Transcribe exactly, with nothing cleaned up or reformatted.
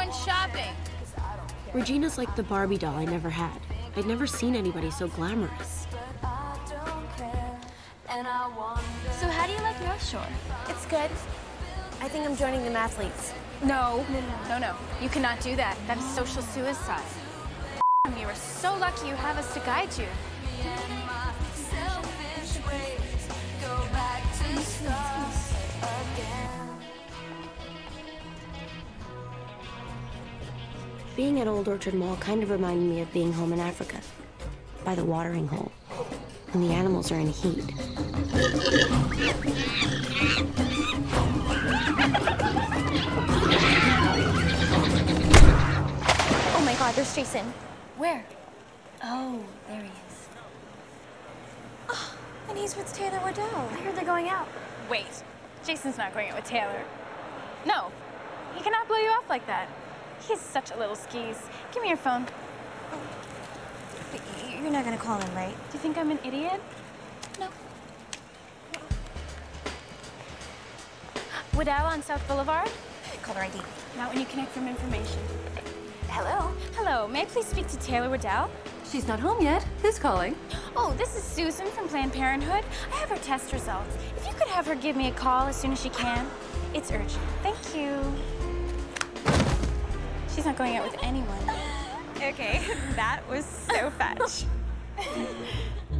went shopping. Regina's like the Barbie doll I never had. I'd never seen anybody so glamorous. So how do you like North Shore? It's good. I think I'm joining the mathletes. No, no, no, no, no. You cannot do that. That is social suicide. You are so lucky you have us to guide you. Being at Old Orchard Mall kind of reminded me of being home in Africa, by the watering hole, when the animals are in heat. Oh my God, there's Jason. Where? Oh, there he is. Oh, and he's with Taylor Waddell. I heard they're going out. Wait, Jason's not going out with Taylor. No, he cannot blow you off like that. He's such a little skis. Give me your phone. Oh. But you're not gonna call him, right? Do you think I'm an idiot? No. Waddell on South Boulevard? Caller I D. Not when you connect from information. Hello? Hello, may I please speak to Taylor Waddell? She's not home yet. Who's calling? Oh, this is Susan from Planned Parenthood. I have her test results. If you could have her give me a call as soon as she can. It's urgent. Thank you. She's not going out with anyone. Okay, that was so fetch.